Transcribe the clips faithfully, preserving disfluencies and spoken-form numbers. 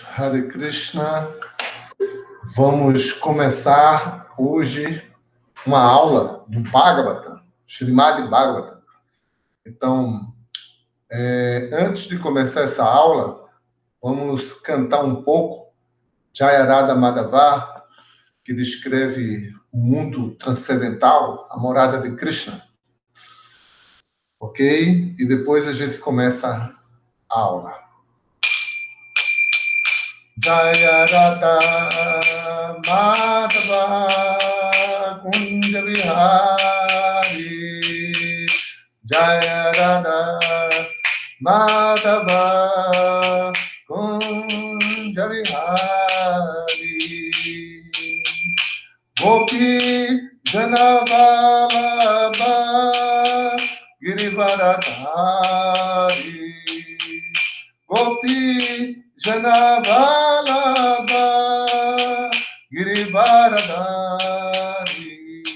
Hare Krishna. Vamos começar hoje uma aula do Bhagavatam, Srimad Bhagavatam. Então, é, antes de começar essa aula, vamos cantar um pouco Jayarada Madhava, que descreve o mundo transcendental, a morada de Krishna. Ok? E depois a gente começa a aula. Jayarada Madhava Kunja Vihari Jayarada Madhava Kunja Vihari Gopi Janavalabha Girivaradhari Gopi Janavalabha Girivaradhari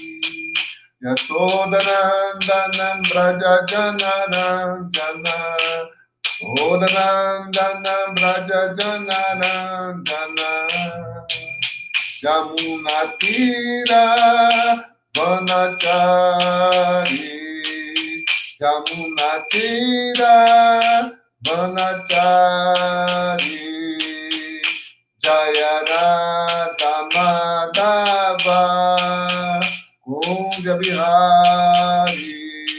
Yasodanandanam Braja Jananandana Sodanandanam Braja Jananandana Jamuna Tira Vanachari Jamuna Tira Vanachari Jayarada Madhava Kunja Vihari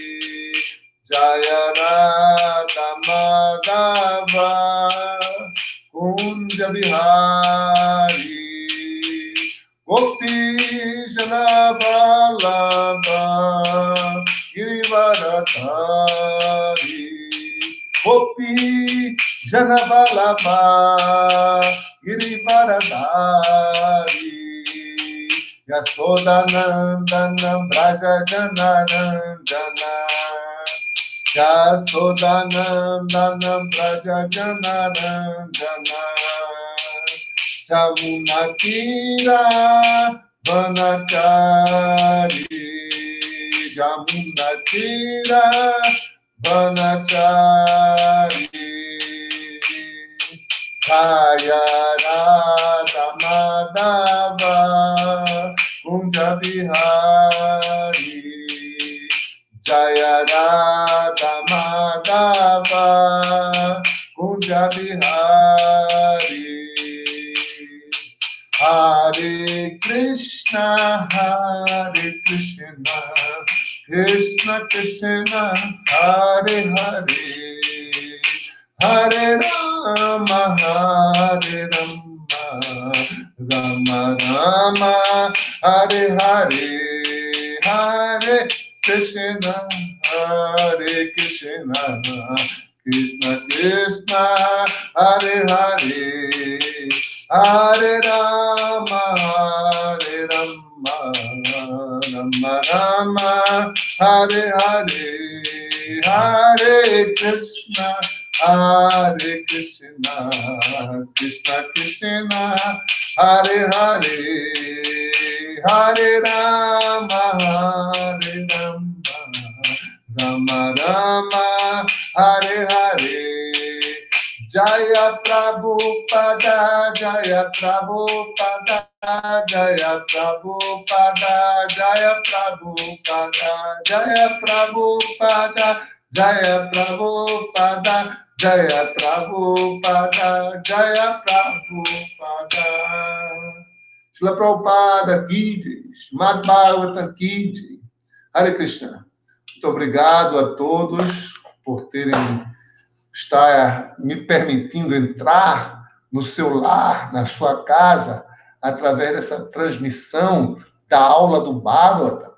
Jayarada Madhava Kunja Vihari Gopi Janavalabha Girivaradhari Gopi Janavalabha Girivaradhari Yasodanandanam Braja Jananandana Yasodanandanam Braja Jananandana Jamuna Tira Vanachari Jamuna Tira Vanachari Jayarada Madhava Kunja Vihari Jayarada Madhava Kunja Vihari Hare Krishna Hare Krishna Krishna Krishna Hare Hare Hare Rama Hare Rama Rama Rama Hare Hare Hare Krishna Hare Krishna Krishna Krishna Hare Hare Hare Rama Hare Rama Rama Rama Hare Hare Hare Krishna Hare Krishna Krishna Krishna Hare Hare Hare Rama Hare Rama Rama Rama Hare Hare Jaya Prabhupada Jaya Prabhupada Jaya Prabhupada Jaya Prabhupada Jaya Prabhupada Jaya Prabhupada Jaya Prabhupada Jaya Prabhupada Srila Prabhupada Ki Jai, Srimad Bhagavatam Ki Jai. Hare Krishna. Muito obrigado a todos por terem estar me permitindo entrar no seu lar, na sua casa, através dessa transmissão da aula do Bhagavatam.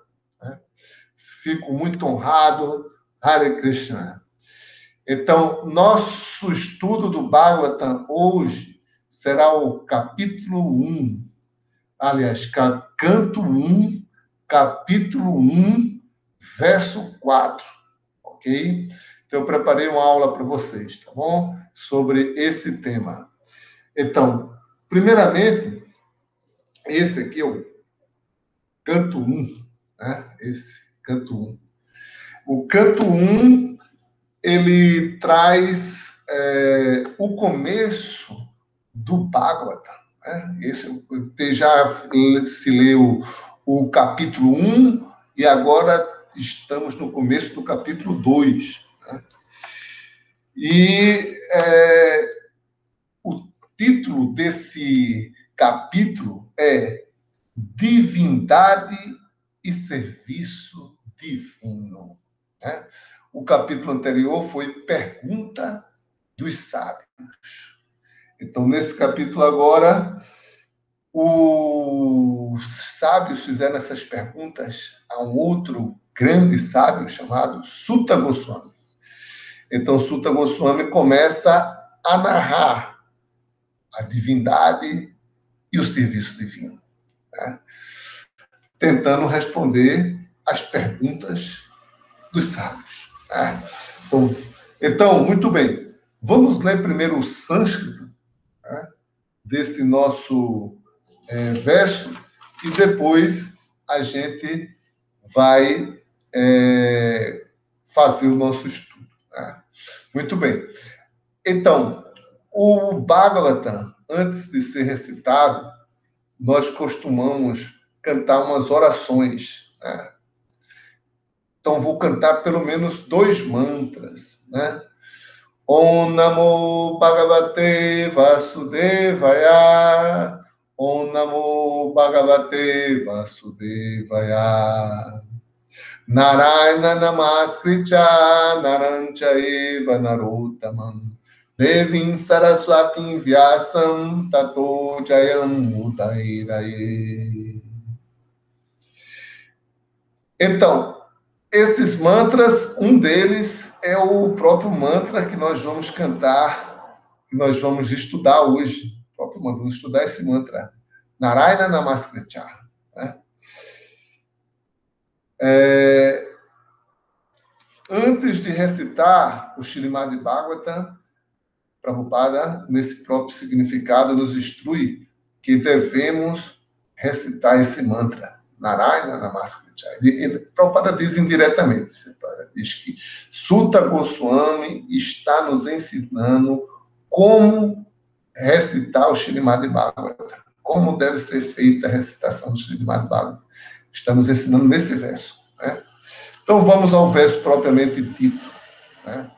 Fico muito honrado. Hare Krishna. Então, nosso estudo do Bhagavatam hoje será o capítulo um. Aliás, canto um, capítulo um, verso quatro. Ok? Então, eu preparei uma aula para vocês, tá bom? Sobre esse tema. Então, primeiramente, esse aqui é o canto um, né? Esse, canto um. O canto um, ele traz é, o começo do Bhagavata. Né? Esse, já se leu o capítulo um e agora estamos no começo do capítulo dois. Né? E é, o título desse capítulo é Divindade e Serviço Divino. Né? O capítulo anterior foi Pergunta dos Sábios. Então, nesse capítulo agora, os sábios fizeram essas perguntas a um outro grande sábio chamado Sutta Goswami. Então, Sutta Goswami começa a narrar a divindade e o serviço divino, né? Tentando responder as perguntas dos sábios. Né? Então, então, muito bem. Vamos ler primeiro o sânscrito, né, desse nosso é, verso e depois a gente vai é, fazer o nosso estudo. Né? Muito bem. Então, o Bhagavatam, antes de ser recitado, nós costumamos cantar umas orações. Né? Então, vou cantar pelo menos dois mantras. Né? Om Namo Bhagavate Vasudevaya. Om Namo Bhagavate Vasudevaya. Narayana Namaskritya Naranchaiva Narottamam Devim Saraswatim Vyasam Tato Jayam Udairaye. Então, esses mantras, um deles é o próprio mantra que nós vamos cantar, que nós vamos estudar hoje. O próprio mantra, vamos estudar esse mantra. Narayana Namaskritya. Né? É... Antes de recitar o Śrīmad Bhagavatam, Prabhupada, nesse próprio significado, nos instrui que devemos recitar esse mantra. Narayana Namaskritya. Prabhupada diz indiretamente, diz que Sutta Goswami está nos ensinando como recitar o Śrīmad Bhagavatam, como deve ser feita a recitação do Śrīmad Bhagavatam. Está nos ensinando nesse verso. Né? Então vamos ao verso propriamente dito. Né?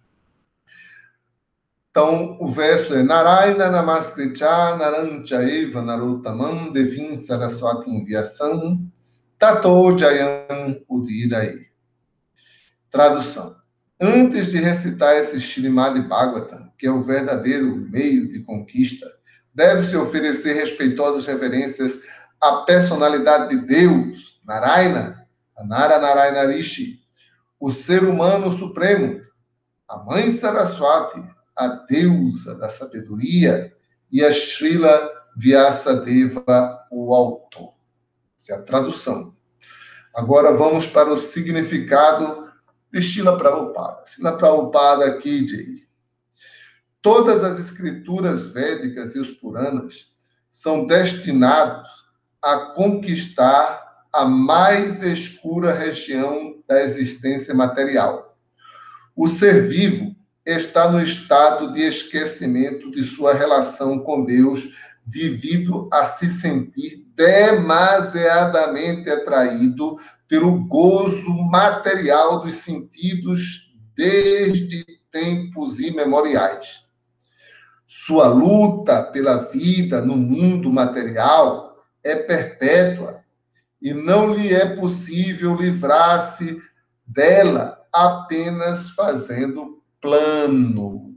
Então, o verso é Narayana Namaskritya Naranchaiva Narottamam Devim Saraswatim Vyasam Tato Jayam Udiraye. Tradução. Antes de recitar esse Śrīmad Bhagavatam, que é o verdadeiro meio de conquista, deve-se oferecer respeitosas reverências à personalidade de Deus, Narayana, a Nara Narayana Rishi, o ser humano supremo, a mãe Saraswati, a deusa da sabedoria, e a Srila Vyasadeva, o autor. Essa é a tradução. Agora vamos para o significado de Srila Prabhupada. Srila Prabhupada aqui diz: todas as escrituras védicas e os Puranas são destinados a conquistar a mais escura região da existência material. O ser vivo está no estado de esquecimento de sua relação com Deus devido a se sentir demasiadamente atraído pelo gozo material dos sentidos desde tempos imemoriais. Sua luta pela vida no mundo material é perpétua e não lhe é possível livrar-se dela apenas fazendo plano.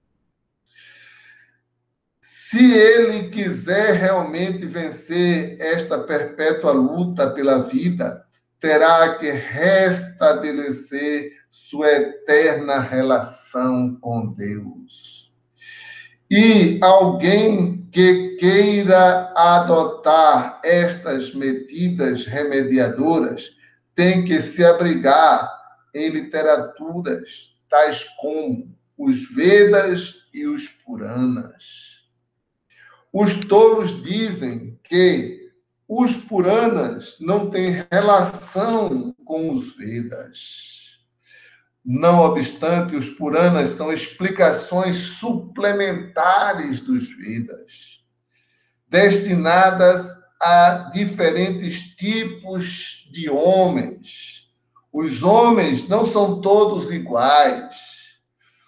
Se ele quiser realmente vencer esta perpétua luta pela vida, terá que restabelecer sua eterna relação com Deus. E alguém que queira adotar estas medidas remediadoras tem que se abrigar em literaturas tais como os Vedas e os Puranas. Os tolos dizem que os Puranas não têm relação com os Vedas. Não obstante, os Puranas são explicações suplementares dos Vedas, destinadas a diferentes tipos de homens. Os homens não são todos iguais.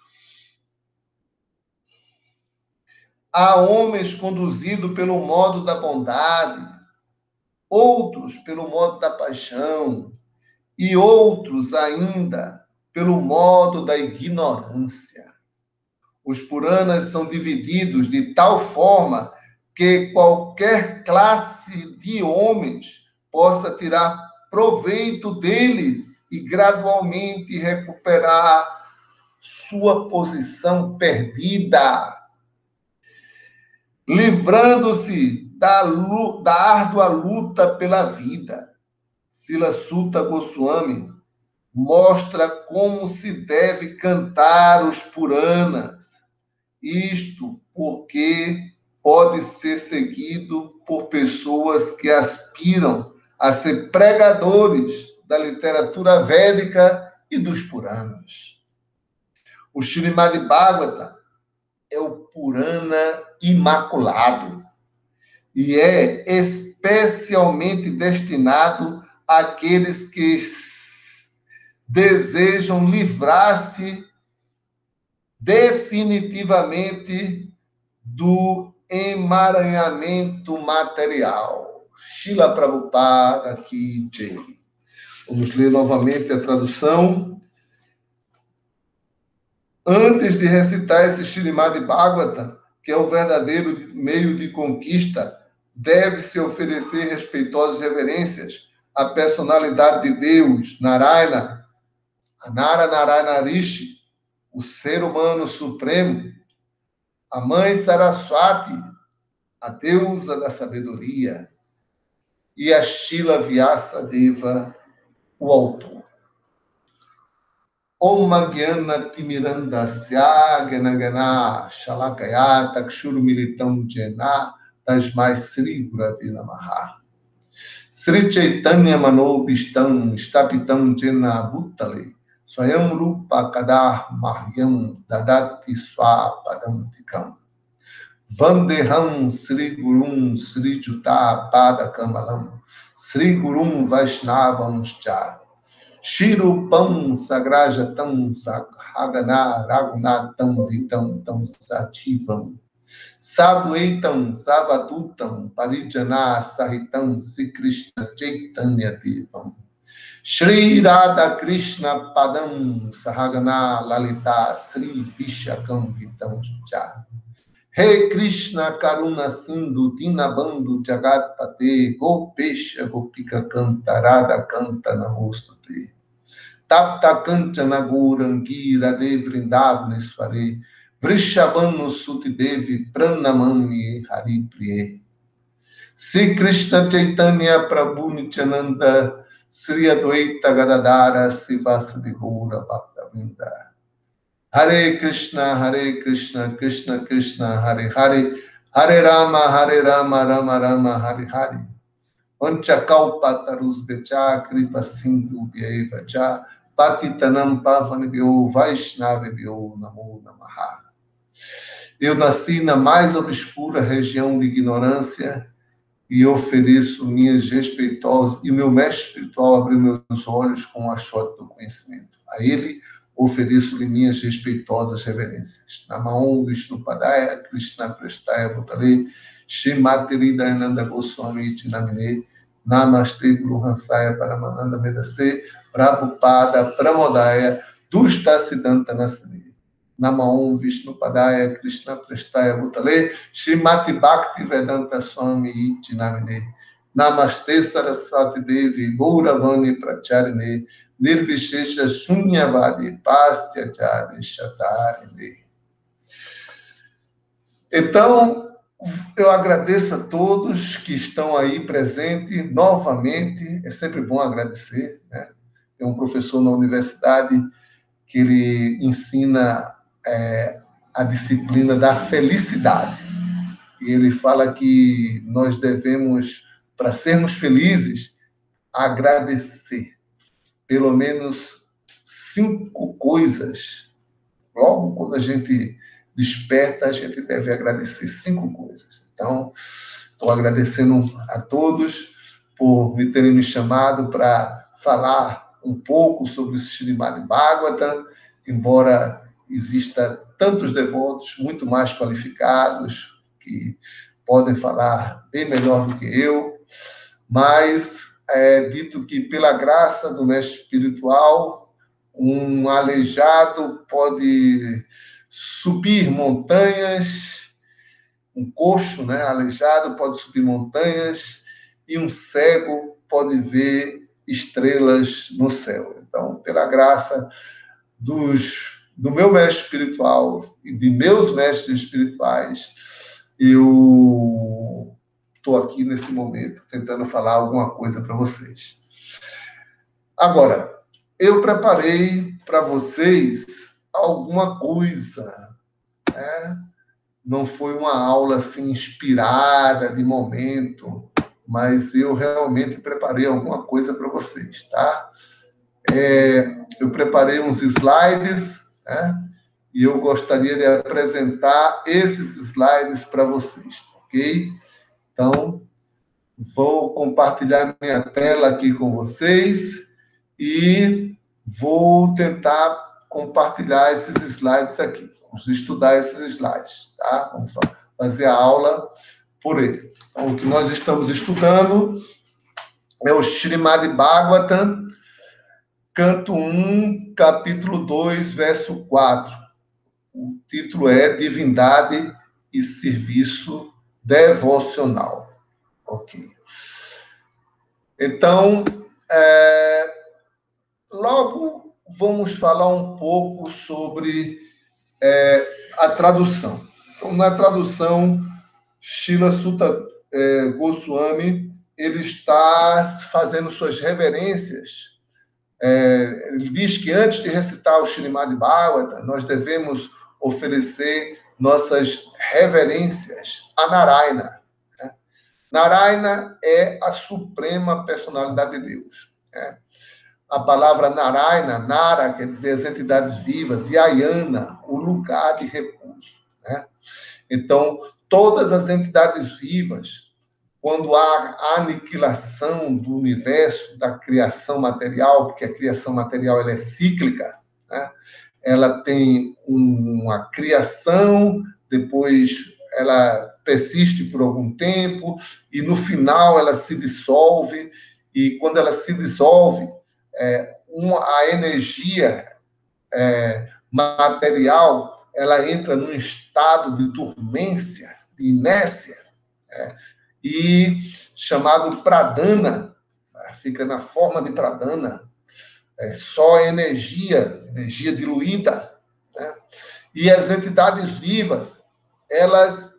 Há homens conduzidos pelo modo da bondade, outros pelo modo da paixão, e outros ainda pelo modo da ignorância. Os Puranas são divididos de tal forma que qualquer classe de homens possa tirar proveito deles e gradualmente recuperar sua posição perdida, livrando-se da, da árdua luta pela vida. Sila Sutta Goswami mostra como se deve cantar os Puranas. Isto porque pode ser seguido por pessoas que aspiram a ser pregadores da literatura védica e dos Puranas. O Śrīmad Bhagavatam é o Purana imaculado e é especialmente destinado àqueles que desejam livrar-se definitivamente do emaranhamento material. Srila Prabhupada Ki Jai. Vamos ler novamente a tradução. Antes de recitar esse Śrīmad Bhagavatam, que é o verdadeiro meio de conquista, deve-se oferecer respeitosas reverências à personalidade de Deus, Narayana, a Nara Narayana Rishi, o ser humano supremo, a mãe Saraswati, a deusa da sabedoria, e a Srila Vyasadeva, o autor. Om Magyana Timirandasya Ganagana Shalakaya Takshuru Militam Jena Tasmai Sri Gurave Namaha. Sri Chaitanya Manobishtam Stapitam Jena Bhutale Swayam Rupa Kadar Mahyam Dadati Swapadam Tikam Vandeham Sri Gurum Sri Juta Pada Kamalam Sri Gurum Vaishnavam Cha Shirupam Sagrajatam Saghagana Ragunatam Vitam Tam Sativam Sadhuetam Savadutam Parijana Sahitam Sri Krishna Chaitanya Devam Shri Radha Krishna Padam Sahagana Lalita Sri Vishakam Vitam Cha He Krishna Karuna Sindhu Dinabandhu Jagatpate Gopesha Gopika Canta Radha Canta Namostute Tapta Kanchana Gourangira Devrindavnesware Vrishabhanu Suti Devi Pranamami Hari Priye Sri Krishna Chaitanya Prabhu Nityananda Sri Advaita Gadadara Sivasadi Gaura Bhaktavinda Hare Krishna Hare Krishna Krishna Krishna Hare Hare Hare Rama Hare Rama Rama Rama Hare Hare Vanchakalpatarus Becha Kripa Sindhu Vyeva Cha Patitanam Pavanibhyo Vaishnavibhyo Namo Namaha. Eu nasci na mais obscura região de ignorância e ofereço minhas respeitosas, e o meu mestre espiritual abriu meus olhos com o achote do conhecimento. A ele ofereço-lhe minhas respeitosas reverências. Namaon Vishnupadaya Krishna Prestaya Bhutale Srimati Hridayananda Goswami Iti Namine Namaste Guru Hansaya Paramananda Medase Prabhupada Pramodaya Dushta Siddhanta Nasine Namaon Vishnupadaya Krishna Prestaya Bhutale Srimati Bhakti Vedanta Swami Iti Namine Namaste Saraswati Devi Gauravani Pracharine Nirvishesha Shunyavadi Pastyachari Shatarine. Então, eu agradeço a todos que estão aí presentes novamente. É sempre bom agradecer, né? Tem um professor na universidade que ele ensina é, a disciplina da felicidade. E ele fala que nós devemos, para sermos felizes, agradecer. Pelo menos cinco coisas. Logo quando a gente desperta, a gente deve agradecer cinco coisas. Então, estou agradecendo a todos por me terem me chamado para falar um pouco sobre o Srimad Bhagavatam, embora exista tantos devotos muito mais qualificados que podem falar bem melhor do que eu, mas é dito que pela graça do mestre espiritual, um aleijado pode subir montanhas, um coxo, né, aleijado pode subir montanhas, e um cego pode ver estrelas no céu. Então, pela graça dos, do meu mestre espiritual e de meus mestres espirituais, eu estou aqui nesse momento tentando falar alguma coisa para vocês. Agora, eu preparei para vocês alguma coisa, né? Não foi uma aula assim inspirada de momento, mas eu realmente preparei alguma coisa para vocês, tá? É, eu preparei uns slides, né? E eu gostaria de apresentar esses slides para vocês, ok? Então, vou compartilhar minha tela aqui com vocês e vou tentar compartilhar esses slides aqui. Vamos estudar esses slides, tá? Vamos fazer a aula por ele. Então, o que nós estamos estudando é o Srimad Bhagavatam, canto um, capítulo dois, verso quatro. O título é Divindade e Serviço Devocional. Ok. Então, é, logo vamos falar um pouco sobre é, a tradução. Então, na tradução, Srila Sutta é, Goswami, ele está fazendo suas reverências. É, ele diz que antes de recitar o Srimad Bhagavatam, nós devemos oferecer nossas reverências a Narayana. Né? Narayana é a suprema personalidade de Deus. Né? A palavra Narayana, Nara, quer dizer as entidades vivas, e Ayana, o lugar de repouso. Né? Então, todas as entidades vivas, quando há aniquilação do universo, da criação material, porque a criação material ela é cíclica, né? Ela tem uma criação, depois ela persiste por algum tempo, e no final ela se dissolve, e quando ela se dissolve, é, uma, a energia é, material ela entra num estado de dormência, de inércia, é, e chamado pradana, fica na forma de pradana, é só energia, energia diluída, né? E as entidades vivas, elas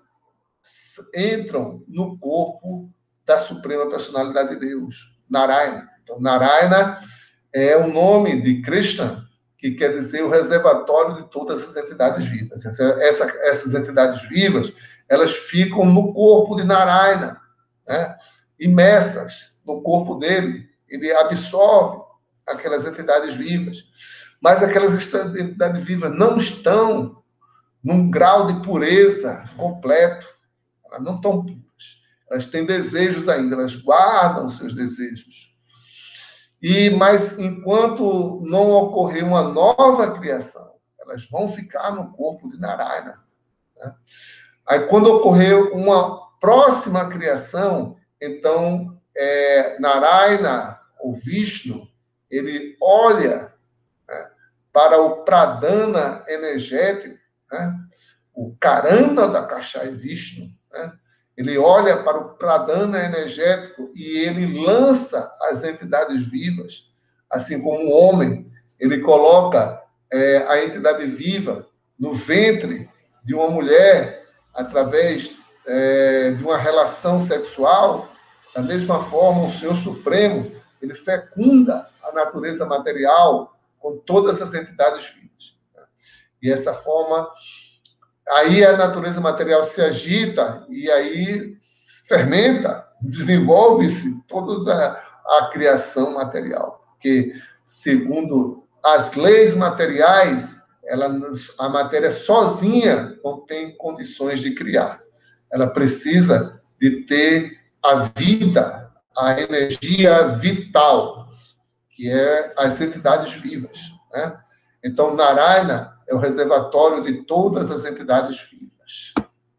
entram no corpo da Suprema Personalidade de Deus, Narayana. Então, Narayana é o nome de Krishna, que quer dizer o reservatório de todas as entidades vivas. Essa, essa, essas entidades vivas, elas ficam no corpo de Narayana, né? Imersas no corpo dele. Ele absorve aquelas entidades vivas. Mas aquelas entidades vivas não estão num grau de pureza completo. Elas não estão puras. Elas têm desejos ainda, elas guardam seus desejos. E, mas enquanto não ocorrer uma nova criação, elas vão ficar no corpo de Narayana. Né? Aí, quando ocorrer uma próxima criação, então, é, Narayana, ou Vishnu, ele olha, né, para o pradana energético, né, o Karana da Kashai Vishnu, né, ele olha para o pradana energético e ele lança as entidades vivas, assim como o homem, ele coloca é, a entidade viva no ventre de uma mulher através é, de uma relação sexual. Da mesma forma, o Senhor Supremo, ele fecunda a natureza material com todas as entidades vivas. E essa forma, aí a natureza material se agita e aí fermenta, desenvolve-se toda a, a criação material. Porque, segundo as leis materiais, ela, a matéria sozinha não tem condições de criar. Ela precisa de ter a vida, a energia vital, que é as entidades vivas, né? Então, Narayana é o reservatório de todas as entidades vivas.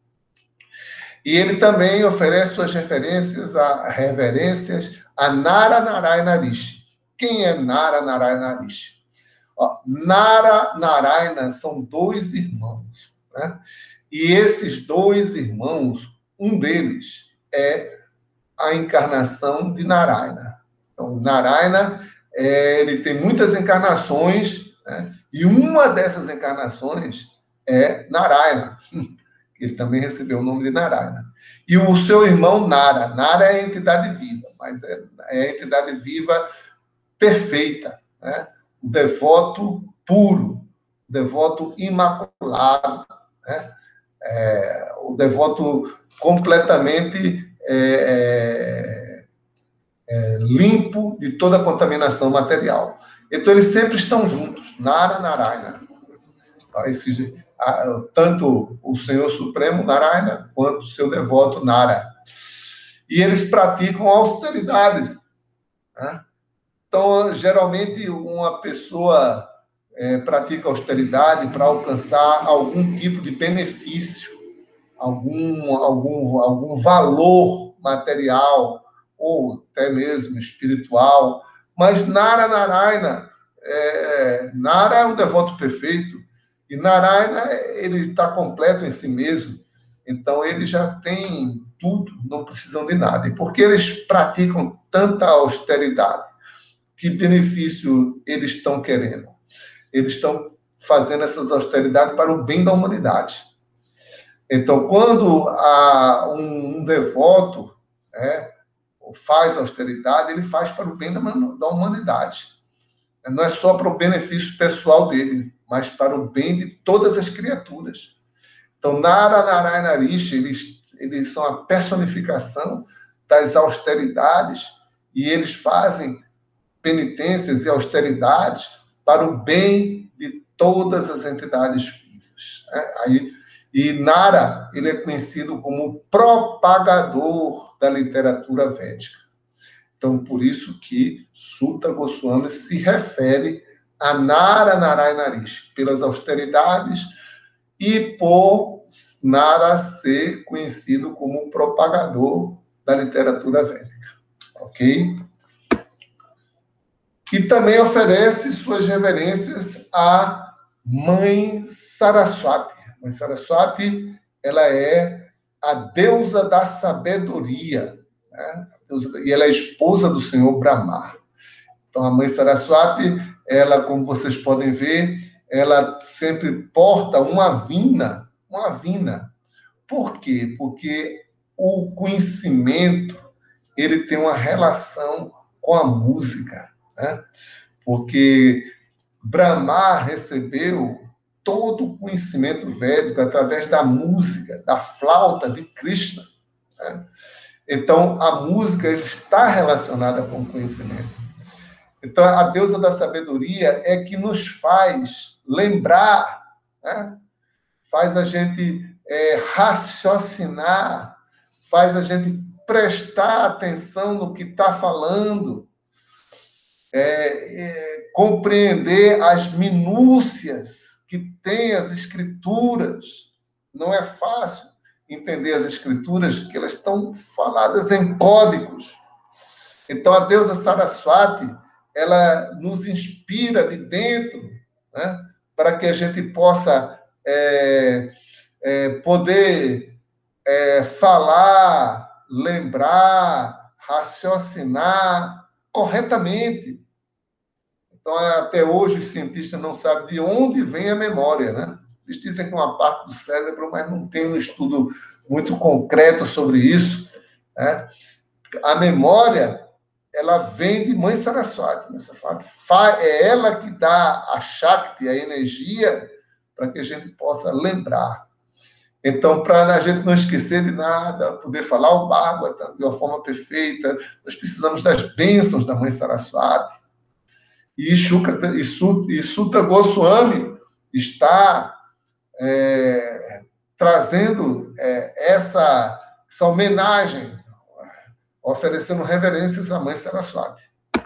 E ele também oferece suas referências a reverências a Nara Narayana Rishi. Quem é Nara Narayana Rishi? Ó, Nara Narayana são dois irmãos, né? E esses dois irmãos, um deles é a encarnação de Narayana. Então, Narayana, é, ele tem muitas encarnações, né? E uma dessas encarnações é Narayana. Ele também recebeu o nome de Narayana. E o seu irmão Nara. Nara é a entidade viva, mas é, é a entidade viva perfeita, né? O devoto puro, o devoto imaculado, né? É, o devoto completamente é, é, limpo de toda a contaminação material. Então, eles sempre estão juntos, Nara, Narayana. Esse, tanto o Senhor Supremo, Narayana, quanto o seu devoto, Nara. E eles praticam austeridades, né? Então, geralmente, uma pessoa é, pratica austeridade para alcançar algum tipo de benefício, algum, algum, algum valor material, ou até mesmo espiritual. Mas Nara Narayana, é, Nara é um devoto perfeito, e Narayana, ele está completo em si mesmo. Então, ele já tem tudo, não precisam de nada. E por que eles praticam tanta austeridade? Que benefício eles estão querendo? Eles estão fazendo essas austeridades para o bem da humanidade. Então, quando a, um, um devoto, né, faz austeridade, ele faz para o bem da, da humanidade. Não é só para o benefício pessoal dele, mas para o bem de todas as criaturas. Então, Nara Narayana Rishi, eles, eles são a personificação das austeridades, e eles fazem penitências e austeridades para o bem de todas as entidades vivas, né? Aí, e Nara, ele é conhecido como propagador da literatura védica. Então, por isso que Suta Goswami se refere a Nara Narayana Rishi, pelas austeridades e por Nara ser conhecido como propagador da literatura védica. Ok? E também oferece suas reverências à Mãe Saraswati. A Mãe Saraswati, ela é a deusa da sabedoria, né? E ela é esposa do Senhor Brahma. Então, a Mãe Saraswati, ela, como vocês podem ver, ela sempre porta uma vina, uma vina. Por quê? Porque o conhecimento, ele tem uma relação com a música, né? Porque Brahma recebeu todo o conhecimento védico através da música, da flauta de Krishna, né? Então, a música está relacionada com o conhecimento. Então, a deusa da sabedoria é que nos faz lembrar, né? Faz a gente é, raciocinar, faz a gente prestar atenção no que está falando, é, é, compreender as minúcias que tem as escrituras. Não é fácil entender as escrituras, que elas estão faladas em códigos. Então, a deusa Saraswati, ela nos inspira de dentro, né, para que a gente possa é, é, poder é, falar, lembrar, raciocinar corretamente. Então, até hoje, os cientistas não sabem de onde vem a memória, né? Eles dizem que é uma parte do cérebro, mas não tem um estudo muito concreto sobre isso, né? A memória, ela vem de Mãe Saraswati. Né? É ela que dá a Shakti, a energia, para que a gente possa lembrar. Então, para a gente não esquecer de nada, poder falar o Bhagavata de uma forma perfeita, nós precisamos das bênçãos da Mãe Saraswati. E Shuka, e Sutta Goswami está é, trazendo é, essa, essa homenagem, oferecendo reverências à Mãe Saraswati.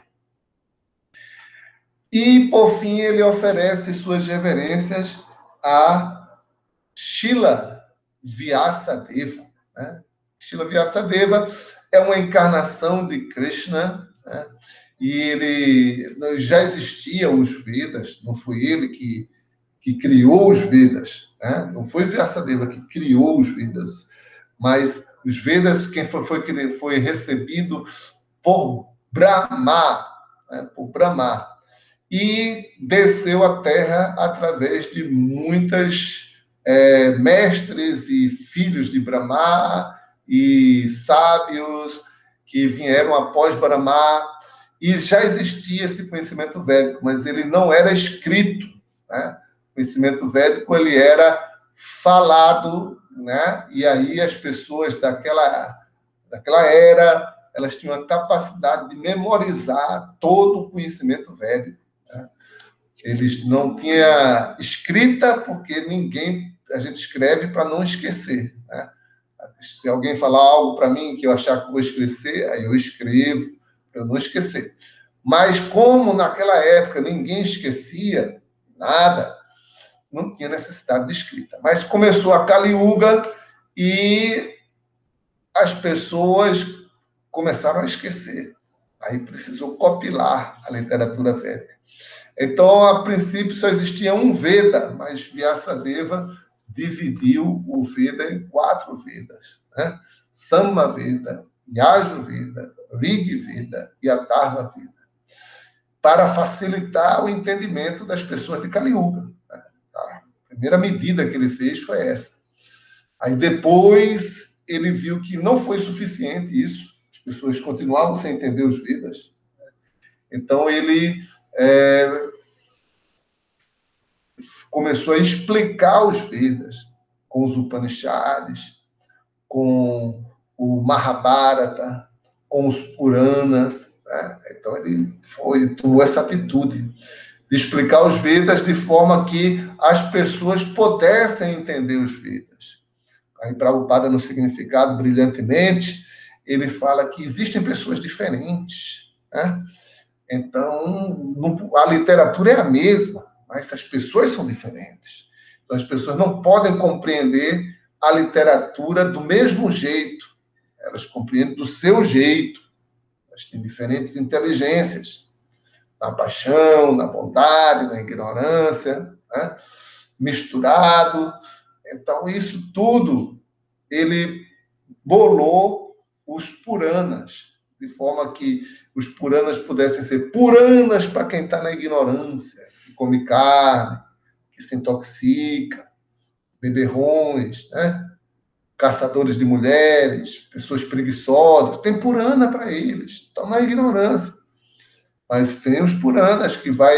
E, por fim, ele oferece suas reverências a Srila Vyasadeva. Né? Srila Vyasadeva é uma encarnação de Krishna, né? E ele já existia os Vedas, não foi ele que, que criou os Vedas, né? Não foi Vyasadeva que criou os Vedas, mas os Vedas quem foi, foi, foi recebido por Brahma, né? Por Brahma. E desceu à Terra através de muitas é, mestres e filhos de Brahma e sábios que vieram após Brahma, e já existia esse conhecimento védico, mas ele não era escrito, né? O conhecimento védico ele era falado, né? E aí as pessoas daquela, daquela era, elas tinham a capacidade de memorizar todo o conhecimento védico. Eles não tinham escrita, porque ninguém, a gente escreve para não esquecer, né? Se alguém falar algo para mim que eu achar que vou esquecer, aí eu escrevo para eu não esquecer. Mas como naquela época ninguém esquecia nada, não tinha necessidade de escrita. Mas começou a Kali Yuga e as pessoas começaram a esquecer. Aí precisou compilar a literatura védica. Então, a princípio, só existia um Veda, mas Vyasadeva dividiu o Veda em quatro Vedas, né? Samaveda, Yajurveda, Rigveda e Atharva Veda, para facilitar o entendimento das pessoas de Kali Yuga. A primeira medida que ele fez foi essa. Aí depois ele viu que não foi suficiente isso, as pessoas continuavam sem entender os Vedas. Então ele é, começou a explicar os Vedas com os Upanishads, com o Mahabharata, com os Puranas. Né? Então ele foi, tomou essa atitude de explicar os Vedas de forma que as pessoas pudessem entender os Vedas. Aí, Prabhupada, no significado brilhantemente, ele fala que existem pessoas diferentes, né? Então, a literatura é a mesma, mas as pessoas são diferentes. Então, as pessoas não podem compreender a literatura do mesmo jeito. Elas compreendem do seu jeito. Elas têm diferentes inteligências. Na paixão, na bondade, na ignorância, né? Misturado. Então, isso tudo, ele bolou os Puranas, de forma que os Puranas pudessem ser Puranas para quem está na ignorância, que come carne, que se intoxica, beberrões, né? Caçadores de mulheres, pessoas preguiçosas. Tem Purana para eles, estão na ignorância. Mas tem os Puranas que vai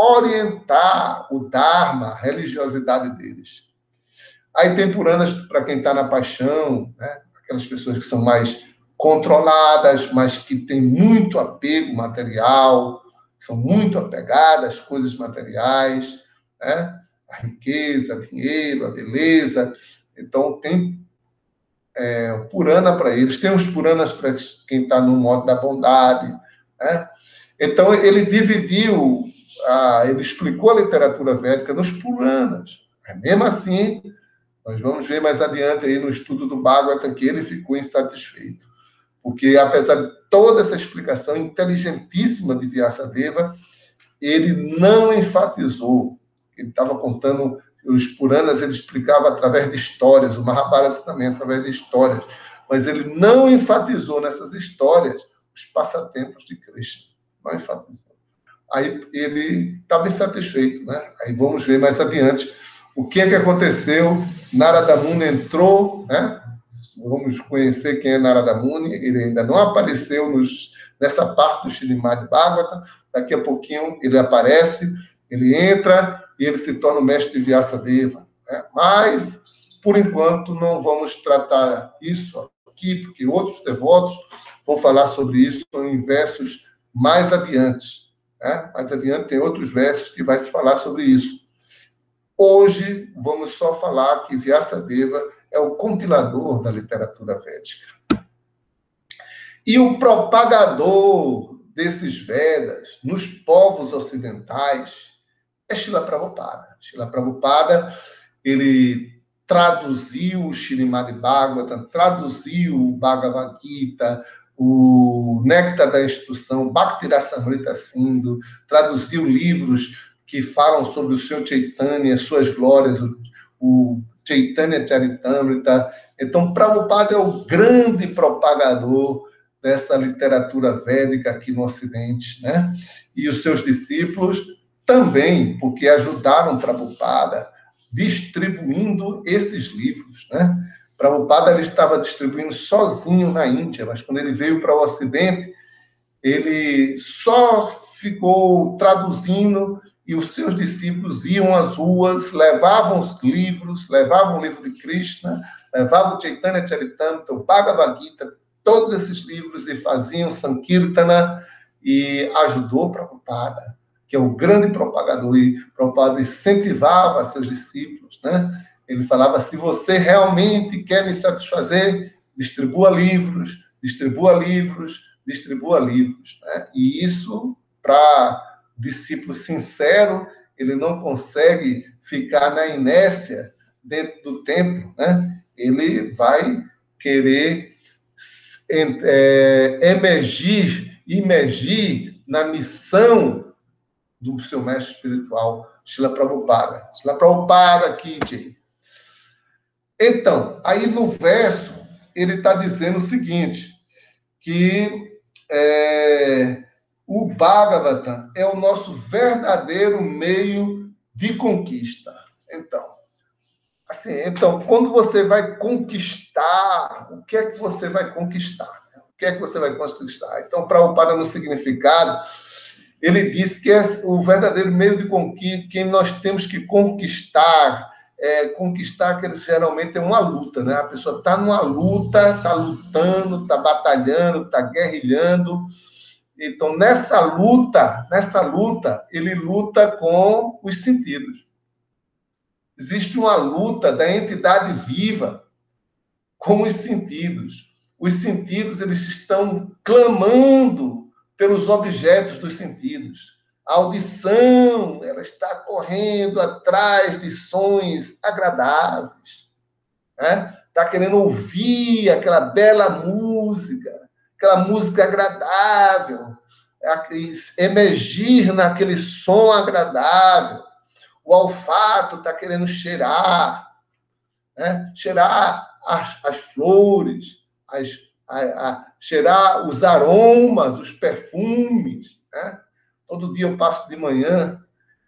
orientar o Dharma, a religiosidade deles. Aí tem Puranas para quem está na paixão, né? Aquelas pessoas que são mais controladas, mas que têm muito apego material, são muito apegadas às coisas materiais, né? A riqueza, a dinheiro, a beleza. Então, tem é, Purana para eles, tem os Puranas para quem está no modo da bondade, né? Então, ele dividiu, a, ele explicou a literatura védica nos Puranas. Mesmo assim, nós vamos ver mais adiante aí no estudo do Bhagavata que ele ficou insatisfeito. Porque, apesar de toda essa explicação inteligentíssima de Vyasadeva, ele não enfatizou. Ele estava contando, os Puranas ele explicava através de histórias, o Mahabharata também através de histórias, mas ele não enfatizou nessas histórias os passatempos de Krishna. Não enfatizou. Aí ele estava insatisfeito, né? Aí vamos ver mais adiante o que é que aconteceu. Narada Muni entrou, né? Vamos conhecer quem é Narada Muni. Ele ainda não apareceu nos, nessa parte do Srimad Bhagavatam. Daqui a pouquinho ele aparece, ele entra e ele se torna o mestre de Vyasadeva. Né? Mas, por enquanto, não vamos tratar isso aqui, porque outros devotos vão falar sobre isso em versos mais adiante. né? Mais adiante tem outros versos que vai se falar sobre isso. Hoje, vamos só falar que Vyasadeva é o compilador da literatura védica. E o propagador desses Vedas nos povos ocidentais é Srila Prabhupada. Srila Prabhupada, ele traduziu o Śrīmad Bhagavatam, traduziu o Bhagavad Gita, o Néctar da Instrução, Bhakti Rasamrita Sindhu, traduziu livros que falam sobre o Senhor Chaitanya, suas glórias, o, o Chaitanya Charitamrita. Então, Prabhupada é o grande propagador dessa literatura védica aqui no Ocidente, né? E os seus discípulos também, porque ajudaram Prabhupada distribuindo esses livros, né? Prabhupada ele estava distribuindo sozinho na Índia, mas quando ele veio para o Ocidente, ele só ficou traduzindo e os seus discípulos iam às ruas, levavam os livros, levavam o livro de Krishna, levavam o Chaitanya Charitamrita, o Bhagavad Gita, todos esses livros e faziam Sankirtana e ajudou Prabhupada, que é o grande propagador, e Prabhupada incentivava seus discípulos, né? Ele falava, se você realmente quer me satisfazer, distribua livros, distribua livros, distribua livros, né? E isso, para discípulo sincero, ele não consegue ficar na inércia dentro do templo, né? Ele vai querer é, emergir, emergir na missão do seu mestre espiritual, Srila Prabhupada. Srila Prabhupada aqui, gente. Então, aí no verso, ele está dizendo o seguinte, que é, o Bhagavatam é o nosso verdadeiro meio de conquista. Então, assim, então, quando você vai conquistar, o que é que você vai conquistar? O que é que você vai conquistar? Então, Prabhupada, no significado, ele diz que é o verdadeiro meio de conquista, que nós temos que conquistar, é, conquistar que geralmente é uma luta, né? A pessoa está numa luta, está lutando, está batalhando, está guerrilhando. Então, nessa luta, nessa luta, ele luta com os sentidos. Existe uma luta da entidade viva com os sentidos. Os sentidos, eles estão clamando pelos objetos dos sentidos. A audição, ela está correndo atrás de sons agradáveis, né? Está querendo ouvir aquela bela música, aquela música agradável, emergir naquele som agradável. O olfato está querendo cheirar, né? Cheirar as, as flores, as, a, a, cheirar os aromas, os perfumes, né? Todo dia eu passo de manhã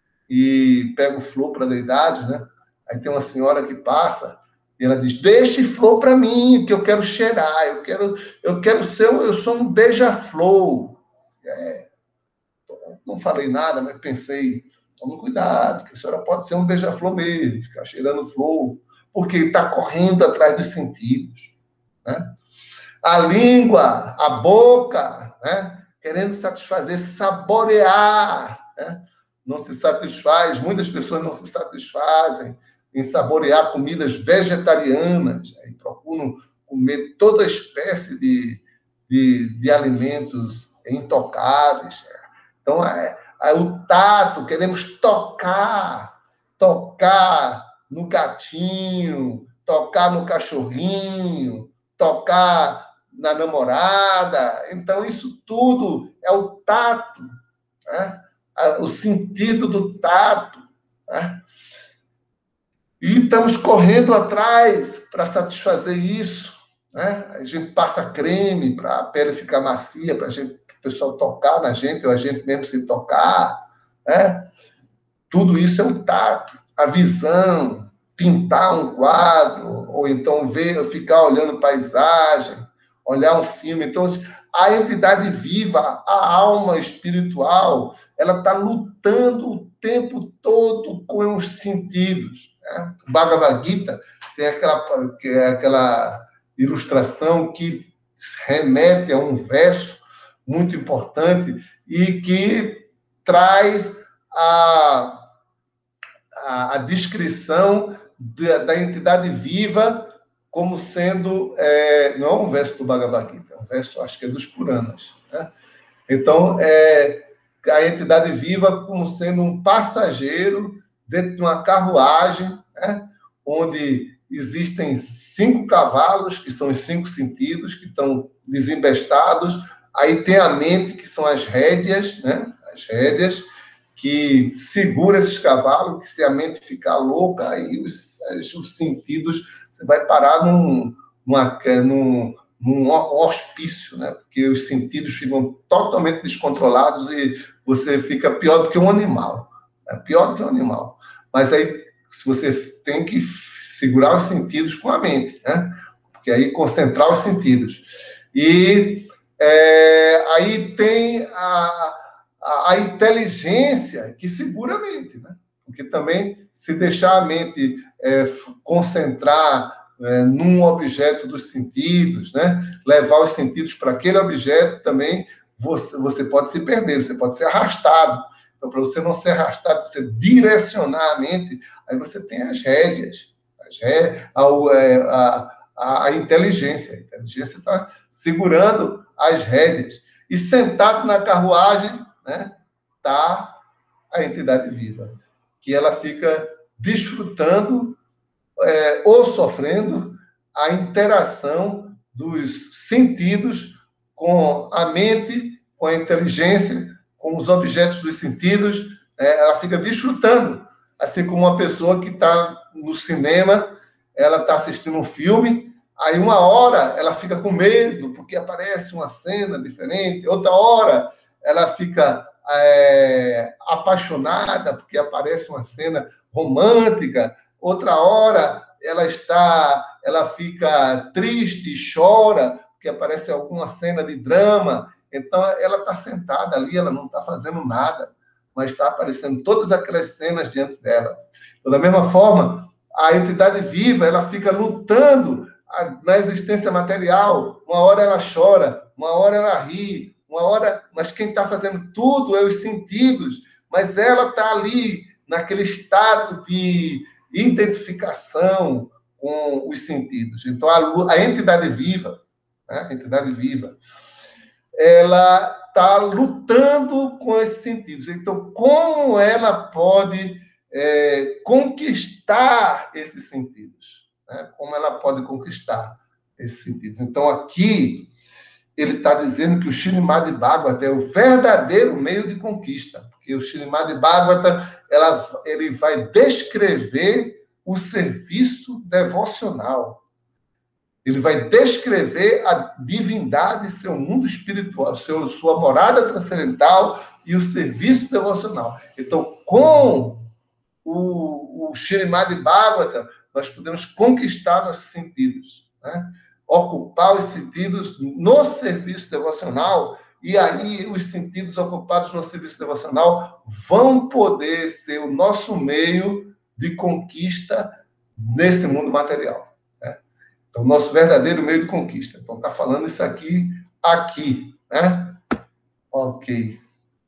e pego flor para a deidade, né? Aí tem uma senhora que passa e ela diz, deixe flor para mim, que eu quero cheirar, eu quero, eu quero ser, eu sou um beija-flor. É, não falei nada, mas pensei, tome cuidado, que a senhora pode ser um beija-flor mesmo, ficar cheirando flor, porque está correndo atrás dos sentidos, né? A língua, a boca, né? Querendo satisfazer, saborear, né? Não se satisfaz, muitas pessoas não se satisfazem em saborear comidas vegetarianas, né? E procuram comer toda espécie de, de, de alimentos intocáveis. Então, é, é o tato, queremos tocar, tocar no gatinho, tocar no cachorrinho, tocar na namorada. Então, isso tudo é o tato, né? O sentido do tato, né? E estamos correndo atrás para satisfazer isso, né? A gente passa creme para a pele ficar macia, para o pessoal tocar na gente, ou a gente mesmo se tocar, né? Tudo isso é o tato, a visão, pintar um quadro, ou então ver, ficar olhando paisagem, olhar um filme. Então, a entidade viva, a alma espiritual, ela está lutando o tempo todo com os sentidos, né? O Bhagavad Gita tem aquela, aquela ilustração que remete a um verso muito importante e que traz a, a, a descrição da, da entidade viva como sendo, é, não é um verso do Bhagavad Gita, é um verso, acho que é dos Puranas, né? Então, é, a entidade viva como sendo um passageiro dentro de uma carruagem, né? Onde existem cinco cavalos, que são os cinco sentidos, que estão desembestados. Aí tem a mente, que são as rédeas, né? As rédeas que segura esses cavalos, que se a mente ficar louca, aí os, os sentidos, você vai parar num, numa, num, num hospício, né? Porque os sentidos ficam totalmente descontrolados e você fica pior do que um animal. É pior do que um animal. Mas aí se você tem que segurar os sentidos com a mente, né? Porque aí concentrar os sentidos. E é, aí tem a, a, a inteligência que segura a mente, né? Porque também, se deixar a mente é, concentrar é, num objeto dos sentidos, né? Levar os sentidos para aquele objeto também, você, você pode se perder, você pode ser arrastado. Então, para você não ser arrastado, você direcionar a mente, aí você tem as rédeas, as rédeas a, a, a, a inteligência. A inteligência está segurando as rédeas. E sentado na carruagem, né, está a entidade viva, que ela fica desfrutando é, ou sofrendo a interação dos sentidos com a mente, com a inteligência, com os objetos dos sentidos, é, ela fica desfrutando, assim como uma pessoa que está no cinema, ela está assistindo um filme, aí uma hora ela fica com medo, porque aparece uma cena diferente, outra hora ela fica é, apaixonada, porque aparece uma cena romântica, outra hora ela está, ela fica triste e chora, porque aparece alguma cena de drama. Então, ela está sentada ali, ela não está fazendo nada, mas está aparecendo todas aquelas cenas diante dela. Então, da mesma forma, a entidade viva, ela fica lutando na existência material. Uma hora ela chora, uma hora ela ri, uma hora... Mas quem está fazendo tudo é os sentidos, mas ela está ali, naquele estado de identificação com os sentidos. Então, a, a entidade viva, né? A entidade viva, ela está lutando com esses sentidos. Então, como ela pode é, conquistar esses sentidos? Né? Como ela pode conquistar esses sentidos? Então, aqui, ele está dizendo que o Srimad Bhagavata é o verdadeiro meio de conquista, porque o Srimad Bhagavata, ela, ele vai descrever o serviço devocional. Ele vai descrever a divindade, seu mundo espiritual, seu, sua morada transcendental e o serviço devocional. Então, com o, o Srimad Bhagavata, nós podemos conquistar nossos sentidos, né? Ocupar os sentidos no serviço devocional, e aí os sentidos ocupados no serviço devocional vão poder ser o nosso meio de conquista nesse mundo material. Então, nosso verdadeiro meio de conquista. Então, está falando isso aqui, aqui, né? Ok.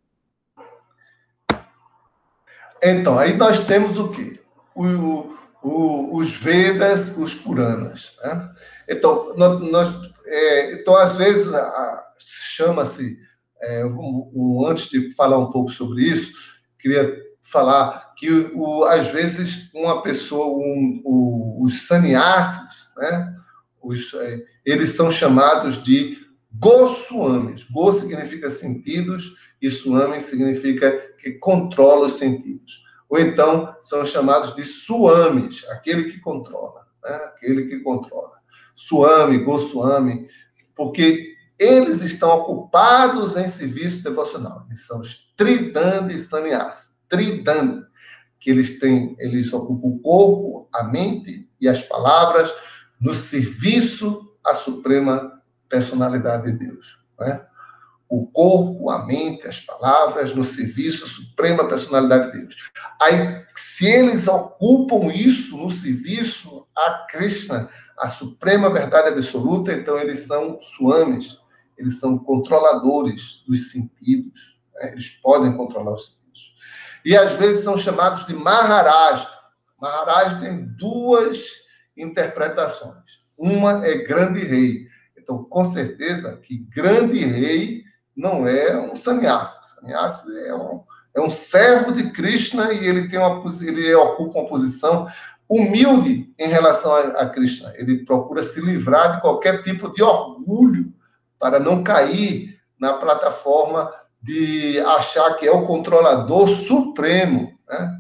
Então, aí nós temos o quê? O, o, os Vedas, os Puranas, né? Então, nós, nós, é, então às vezes, chama-se, é, um, um, antes de falar um pouco sobre isso, queria falar que, o, às vezes, uma pessoa, um, o, os sannyasis, né? Os, é, eles são chamados de Goswamis. Go significa sentidos e Swami significa que controla os sentidos. Ou então são chamados de Swamis, aquele que controla, né? Aquele que controla. Swami, Goswami, porque eles estão ocupados em serviço devocional. Eles são os Tridandi Sannyasi. Tridandi, que eles têm, eles ocupam o corpo, a mente e as palavras no serviço à suprema personalidade de Deus, né? O corpo, a mente, as palavras, no serviço à suprema personalidade de Deus. Aí, se eles ocupam isso no serviço a Krishna, a suprema verdade absoluta, então eles são swamis, eles são controladores dos sentidos. né? Eles podem controlar os sentidos. E, às vezes, são chamados de Maharaj. Maharaj tem duas interpretações. Uma é grande rei. Então, com certeza, que grande rei não é um sannyasi. Sannyasi é um, é um servo de Krishna e ele, tem uma, ele ocupa uma posição humilde em relação a, a Krishna. Ele procura se livrar de qualquer tipo de orgulho para não cair na plataforma de achar que é o controlador supremo, né?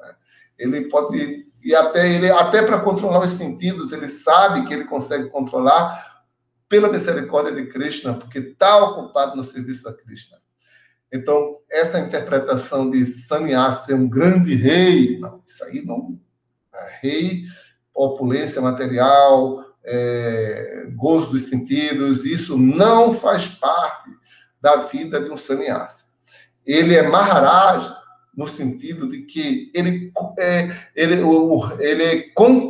Ele pode, e até, ele, até para controlar os sentidos, ele sabe que ele consegue controlar pela misericórdia de Krishna, porque está ocupado no serviço a Krishna. Então, essa interpretação de sannyasi ser um grande rei, não, isso aí não é rei, opulência material, é, gozo dos sentidos, isso não faz parte da vida de um sannyasi. Ele é Maharaj no sentido de que ele, é, ele, ele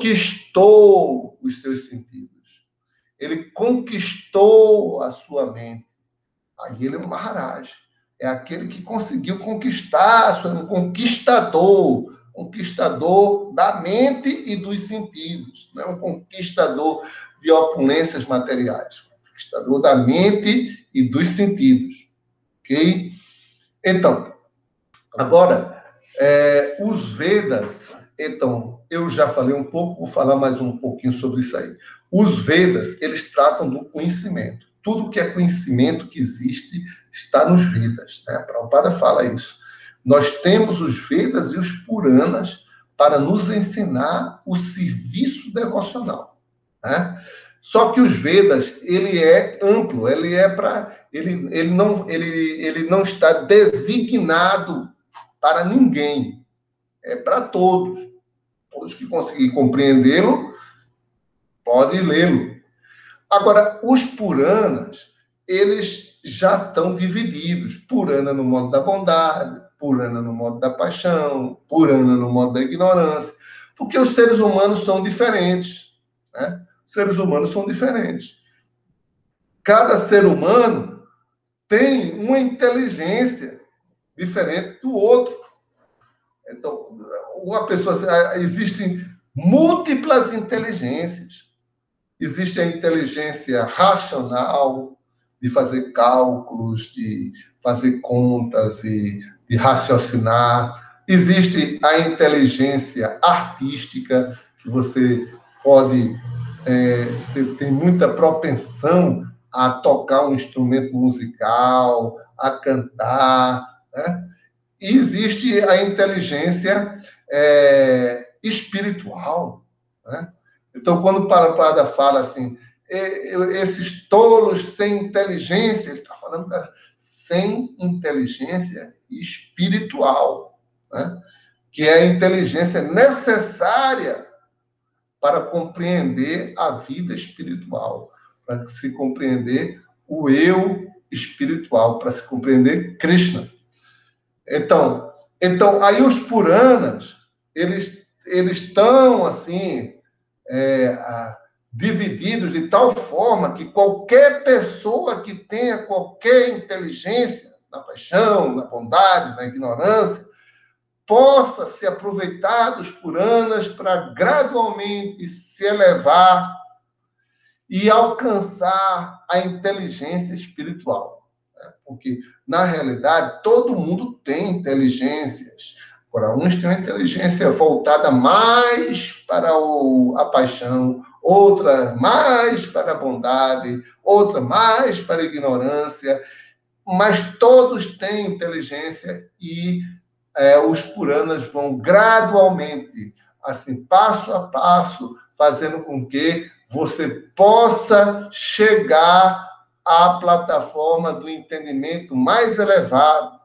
conquistou os seus sentidos. Ele conquistou a sua mente. Aí ele é um Maharaj. É aquele que conseguiu conquistar, a sua, um conquistador, conquistador da mente e dos sentidos. Não é um conquistador de opulências materiais. Conquistador da mente e dos sentidos. Ok? Então, agora, é, os Vedas, então, eu já falei um pouco, vou falar mais um pouquinho sobre isso aí. Os Vedas, eles tratam do conhecimento. Tudo que é conhecimento que existe está nos Vedas, né? A Prabhupada fala isso. Nós temos os Vedas e os Puranas para nos ensinar o serviço devocional, né? Só que os Vedas, ele é amplo, ele é para ele, ele não ele, ele não está designado para ninguém. É para todos. Todos que conseguirem compreendê-lo podem lê-lo. Agora, os Puranas, eles já estão divididos. Purana no modo da bondade, Purana no modo da paixão, Purana no modo da ignorância. Porque os seres humanos são diferentes, né? Os seres humanos são diferentes. Cada ser humano tem uma inteligência diferente do outro. Então, uma pessoa... Existem múltiplas inteligências. Existe a inteligência racional, de fazer cálculos, de fazer contas e de raciocinar. Existe a inteligência artística, que você pode é, ter, ter muita propensão a tocar um instrumento musical, a cantar, né? E existe a inteligência é, espiritual, né? Então, quando o Prabhupada fala assim, esses tolos sem inteligência, ele está falando da, sem inteligência espiritual, né? Que é a inteligência necessária para compreender a vida espiritual, para se compreender o eu espiritual, para se compreender Krishna. Então, então aí os Puranas, eles, eles estão assim... É, a, divididos de tal forma que qualquer pessoa que tenha qualquer inteligência na paixão, na bondade, na ignorância, possa se aproveitar dos Puranas para gradualmente se elevar e alcançar a inteligência espiritual, né? Porque, na realidade, todo mundo tem inteligências. Agora, uns têm uma inteligência voltada mais para o, a paixão, outra mais para a bondade, outra mais para a ignorância, mas todos têm inteligência e é, os Puranas vão gradualmente, assim, passo a passo, fazendo com que você possa chegar à plataforma do entendimento mais elevado,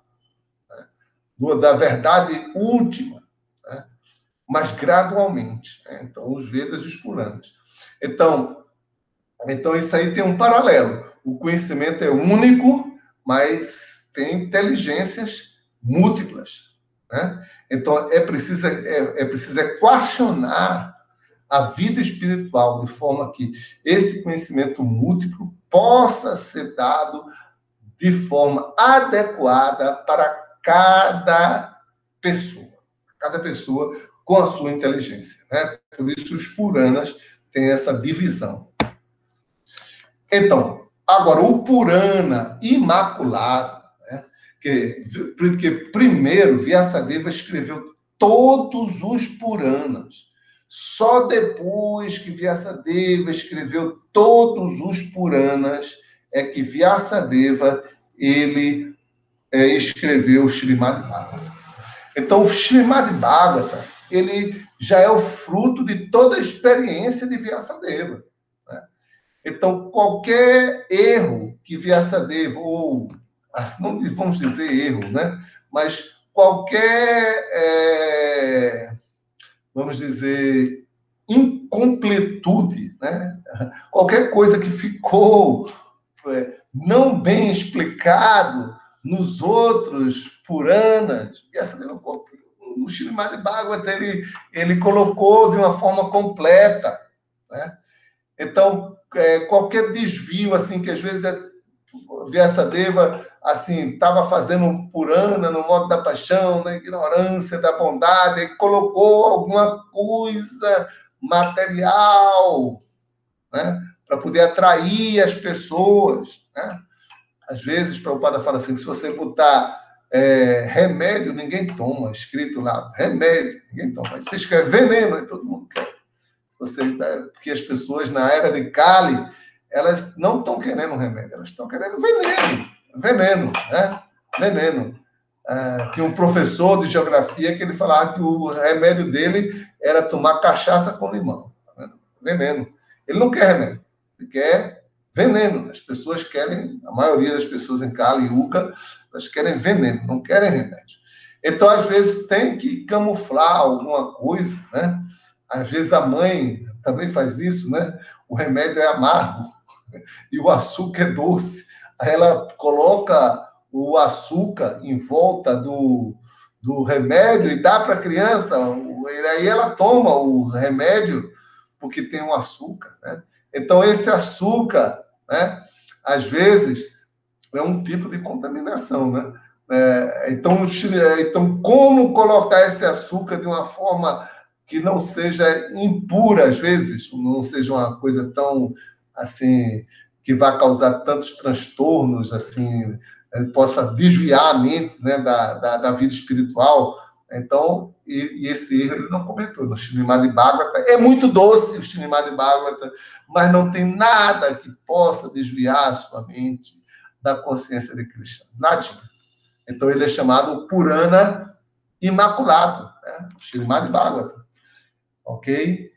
da verdade última, né? Mas gradualmente, né? Então, os Vedas e os Puranas. Então, então, isso aí tem um paralelo. O conhecimento é único, mas tem inteligências múltiplas, né? Então, é preciso, é, é preciso equacionar a vida espiritual de forma que esse conhecimento múltiplo possa ser dado de forma adequada para cada pessoa. Cada pessoa com a sua inteligência, né? Por isso os Puranas têm essa divisão. Então, agora, o Purana imaculado, né? que, porque primeiro Vyasadeva escreveu todos os Puranas. Só depois que Vyasadeva escreveu todos os Puranas é que Vyasadeva ele, é, escreveu o Śrīmad Bhagavatam. Então, o Śrīmad Bhagavatam ele já é o fruto de toda a experiência de Vyasadeva. Né? Então, qualquer erro que Vyasadeva, ou não vamos dizer erro, né? Mas qualquer, é, vamos dizer, incompletude, né? Qualquer coisa que ficou é, não bem explicado nos outros Puranas, Vyasadeva, no Śrīmad Bhagavatam, ele, ele colocou de uma forma completa, né? Então, é, qualquer desvio, assim, que às vezes é, Vyasadeva, assim, estava fazendo um Purana no modo da paixão, na ignorância, da bondade, e colocou alguma coisa material, né, para poder atrair as pessoas, né? Às vezes, Prabhupada fala assim, se você botar é, remédio, ninguém toma, escrito lá, remédio, ninguém toma. Aí você escreve veneno, aí todo mundo quer. Você, porque as pessoas, na era de Kali, elas não estão querendo remédio, elas estão querendo veneno, veneno, né? Veneno. Ah, tinha um professor de geografia que ele falava que o remédio dele era tomar cachaça com limão. Tá, veneno. Ele não quer remédio, ele quer veneno. As pessoas querem, a maioria das pessoas em Kali Yuga, elas querem veneno, não querem remédio. Então, às vezes, tem que camuflar alguma coisa, né? Às vezes a mãe também faz isso, né? O remédio é amargo e o açúcar é doce. Aí ela coloca o açúcar em volta do, do remédio e dá para a criança. E aí ela toma o remédio porque tem o açúcar, né? Então, esse açúcar, né? Às vezes, é um tipo de contaminação, né? É, então, então, como colocar esse açúcar de uma forma que não seja impura, às vezes, não seja uma coisa tão, assim, que vá causar tantos transtornos, assim, possa desviar a mente, né, da, da, da vida espiritual. Então, e, e esse erro ele não cometeu. No Śrīmad Bhagavatam é muito doce o Śrīmad Bhagavatam, mas não tem nada que possa desviar a sua mente da consciência de Krishna. Nadinha. Então, ele é chamado Purana Imaculado, né? Śrīmad Bhagavatam. Ok?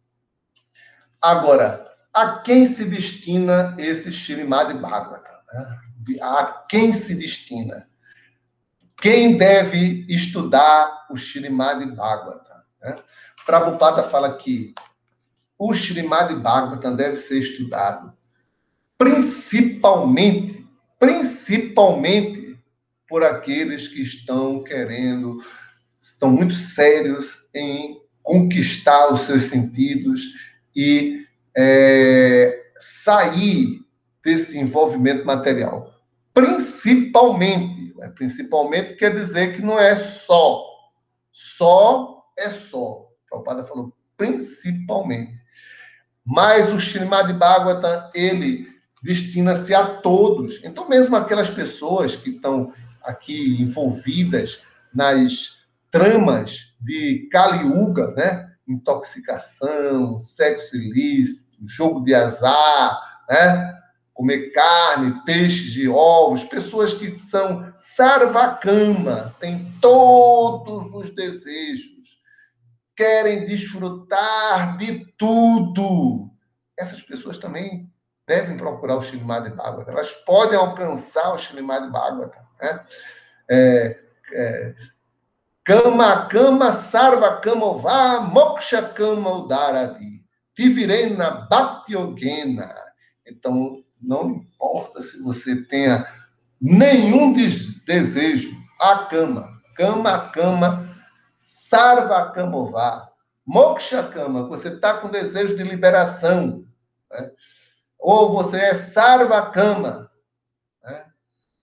Agora, a quem se destina esse Śrīmad Bhagavatam? Né? A quem se destina? Quem deve estudar o Śrīmad Bhagavatam? Né? Prabhupada fala que o Śrīmad Bhagavatam deve ser estudado principalmente, principalmente por aqueles que estão querendo, estão muito sérios em conquistar os seus sentidos e é, sair desse envolvimento material. Principalmente, né? Principalmente quer dizer que não é só, só é só. O Prabhupada falou principalmente. Mas o Śrīmad Bhagavatam, ele destina-se a todos. Então, mesmo aquelas pessoas que estão aqui envolvidas nas tramas de Kali Yuga, né? Intoxicação, sexo ilícito, jogo de azar, né? Comer carne, peixes e ovos, pessoas que são sarvakama, têm todos os desejos, querem desfrutar de tudo. Essas pessoas também devem procurar o Śrīmad Bhagavatam. Elas podem alcançar o Śrīmad Bhagavatam, né? É, é, Kama Kama Sarva Kamova Moksha Kama Udaradi Tivirena Bhakti Yogena. Então, não importa se você tenha nenhum desejo, a Kama, Kama Kama Sarva Kamova Moksha Kama, você está com desejo de liberação, né? Ou você é Sarva Kama, né?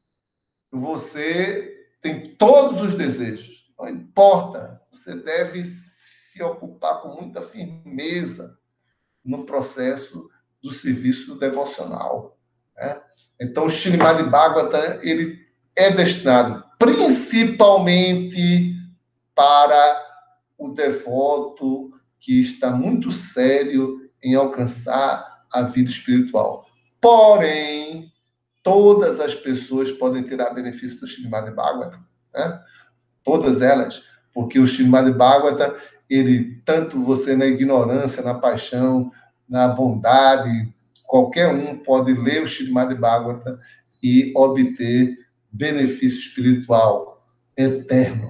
você tem todos os desejos. Não importa, você deve se ocupar com muita firmeza no processo do serviço devocional, né? Então, o Srimad Bhagavatam, ele é destinado principalmente para o devoto que está muito sério em alcançar a vida espiritual. Porém, todas as pessoas podem tirar benefício do Srimad Bhagavatam, né? Todas elas, porque o Srimad Bhagavatam, ele, tanto você na ignorância, na paixão, na bondade, qualquer um pode ler o Srimad Bhagavatam e obter benefício espiritual eterno.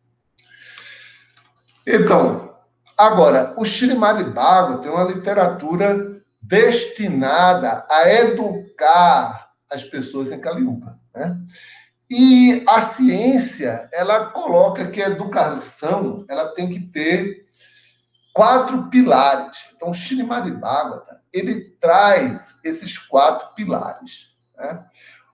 Então, agora, o Srimad Bhagavatam é uma literatura destinada a educar as pessoas em Kali Yuga, né? E a ciência, ela coloca que a educação, ela tem que ter quatro pilares. Então, o Srimad Bhagavatam, ele traz esses quatro pilares, né?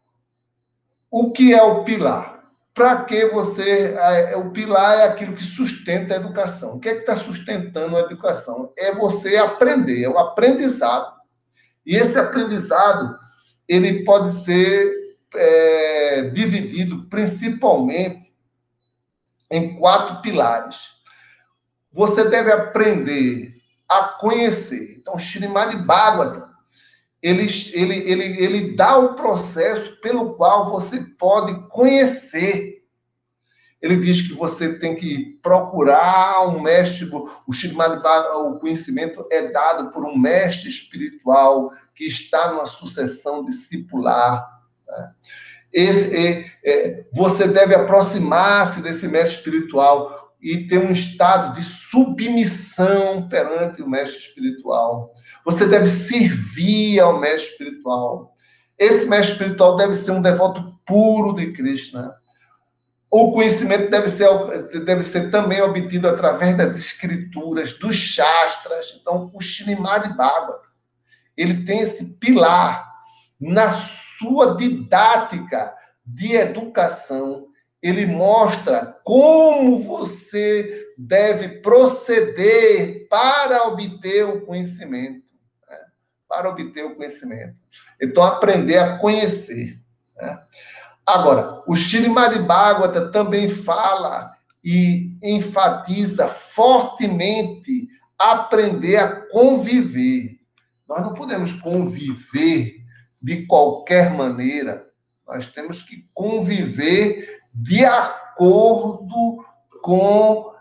O que é o pilar? Para que você... O pilar é aquilo que sustenta a educação. O que é que está sustentando a educação? É você aprender, é o aprendizado. E esse aprendizado, ele pode ser é, dividido principalmente em quatro pilares. Você deve aprender a conhecer. Então, o Srimad Bhagavatam, ele, ele, ele, ele dá o processo pelo qual você pode conhecer. Ele diz que você tem que procurar um mestre, o Srimad Bhagavatam, o conhecimento é dado por um mestre espiritual que está numa sucessão discipular, né? Esse, é, é, você deve aproximar-se desse mestre espiritual e ter um estado de submissão perante o mestre espiritual. Você deve servir ao mestre espiritual. Esse mestre espiritual deve ser um devoto puro de Krishna. O conhecimento deve ser, deve ser também obtido através das escrituras, dos shastras. Então, o Srimad Bhagavatam, ele tem esse pilar na sua didática de educação. Ele mostra como você deve proceder para obter o conhecimento, né? Para obter o conhecimento. Então, aprender a conhecer, né? Agora, o Srimad Bhagavatam também fala e enfatiza fortemente aprender a conviver. Nós não podemos conviver de qualquer maneira. Nós temos que conviver de acordo com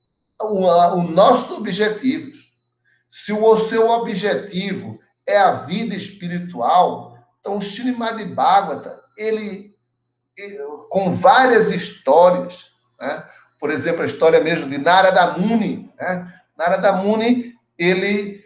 os nossos objetivos. Se o seu objetivo é a vida espiritual, então o Srimad Bhagavatam, ele, com várias histórias, né? Por exemplo, a história mesmo de Narada Muni, né? Narada Muni, ele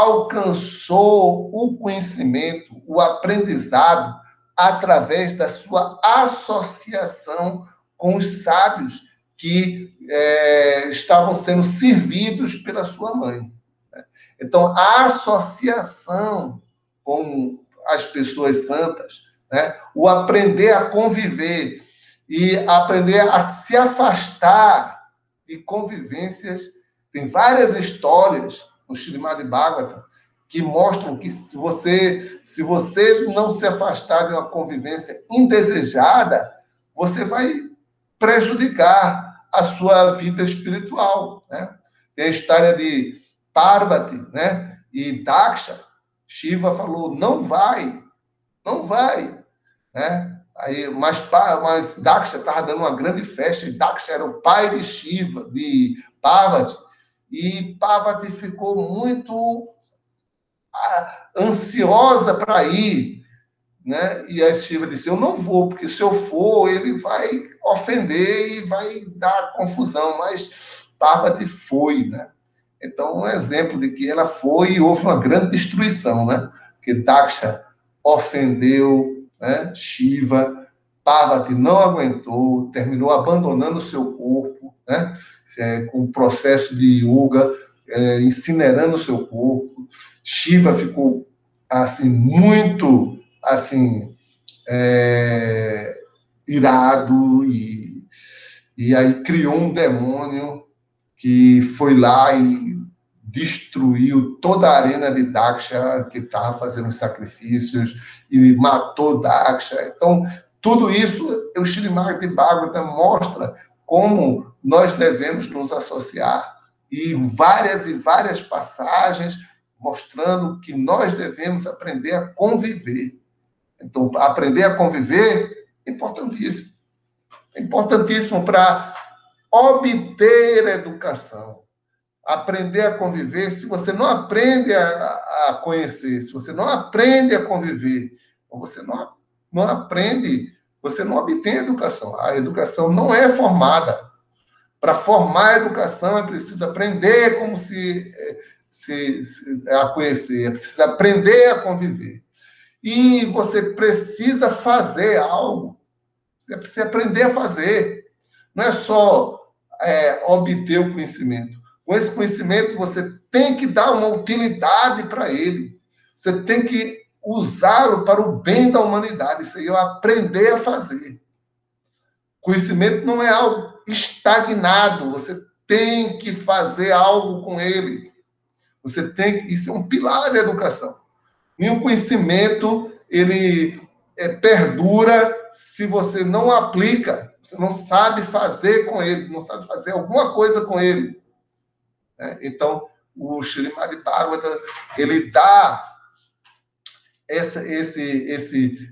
alcançou o conhecimento, o aprendizado, através da sua associação com os sábios que é, estavam sendo servidos pela sua mãe. Então, a associação com as pessoas santas, né? O aprender a conviver e aprender a se afastar de convivências. Tem várias histórias no Srimad Bhagavatam que mostram que se você, se você não se afastar de uma convivência indesejada, você vai prejudicar a sua vida espiritual, né? Tem a história de Parvati, né? E Daksha. Shiva falou, não vai, não vai, né? Aí, mas, mas Daksha estava dando uma grande festa, e Daksha era o pai de Shiva, de Parvati, e Parvati ficou muito ansiosa para ir, né? E a Shiva disse, eu não vou, porque se eu for, ele vai ofender e vai dar confusão, mas Parvati foi, né? Então, um exemplo de que ela foi e houve uma grande destruição, né? Porque Daksha ofendeu, né, Shiva, Parvati não aguentou, terminou abandonando o seu corpo, né? É, com o processo de yoga, é, incinerando o seu corpo. Shiva ficou assim muito assim é, irado e, e aí criou um demônio que foi lá e destruiu toda a arena de Daksha, que estava fazendo os sacrifícios, e matou Daksha. Então, tudo isso, o Srimad Bhagavatam mostra como nós devemos nos associar. E várias e várias passagens mostrando que nós devemos aprender a conviver. Então, aprender a conviver é importantíssimo. É importantíssimo para obter educação. Aprender a conviver, se você não aprende a, a conhecer, se você não aprende a conviver, ou você não, não aprende, você não obtém educação. A educação não é formada. Para formar a educação é preciso aprender como se, se, se a conhecer, é preciso aprender a conviver. E você precisa fazer algo. Você precisa aprender a fazer. Não é só é, obter o conhecimento. Com esse conhecimento, você tem que dar uma utilidade para ele. Você tem que usá-lo para o bem da humanidade. Isso aí é aprender a fazer. Conhecimento não é algo estagnado. Você tem que fazer algo com ele. Você tem que... Isso é um pilar da educação. E o conhecimento, ele é, perdura se você não aplica, você não sabe fazer com ele, não sabe fazer alguma coisa com ele. É, então, o Srimad Bhagavatam, ele dá essa, esse, esse,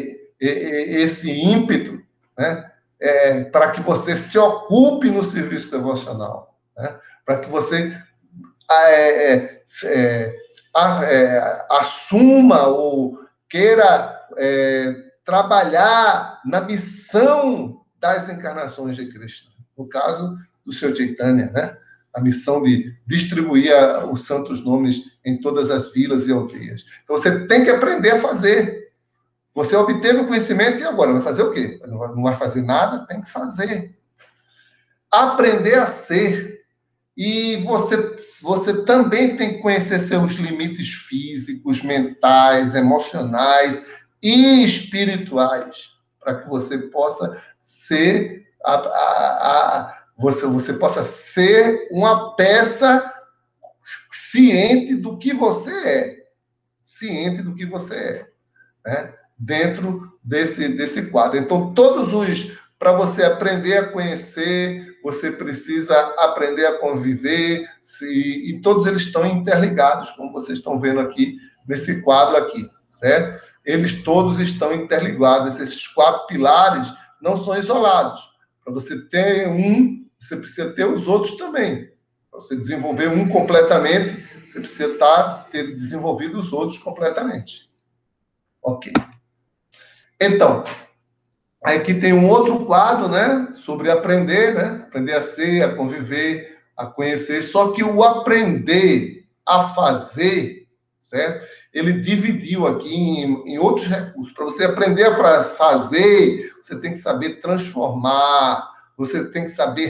esse ímpeto, né, é, para que você se ocupe no serviço devocional, né, para que você é, é, é, é, assuma ou queira é, trabalhar na missão das encarnações de Krishna. No caso do seu Chaitanya, né? A missão de distribuir a, os santos nomes em todas as vilas e aldeias. Então, você tem que aprender a fazer. Você obteve o conhecimento e agora vai fazer o quê? Não vai fazer nada? Tem que fazer. Aprender a ser. E você, você também tem que conhecer seus limites físicos, mentais, emocionais e espirituais, para que você possa ser a, a, a, você, você possa ser uma peça ciente do que você é, ciente do que você é, né? Dentro desse, desse quadro. Então, todos os... Para você aprender a conhecer, você precisa aprender a conviver, se, e todos eles estão interligados, como vocês estão vendo aqui, nesse quadro aqui, certo? Eles todos estão interligados, esses quatro pilares não são isolados. Para você ter um, você precisa ter os outros também. Para você desenvolver um completamente, você precisa estar, ter desenvolvido os outros completamente. Ok. Então, aqui tem um outro quadro, né, sobre aprender, né, aprender a ser, a conviver, a conhecer, só que o aprender a fazer, certo? Ele dividiu aqui em, em outros recursos. Para você aprender a fazer, você tem que saber transformar, você tem que saber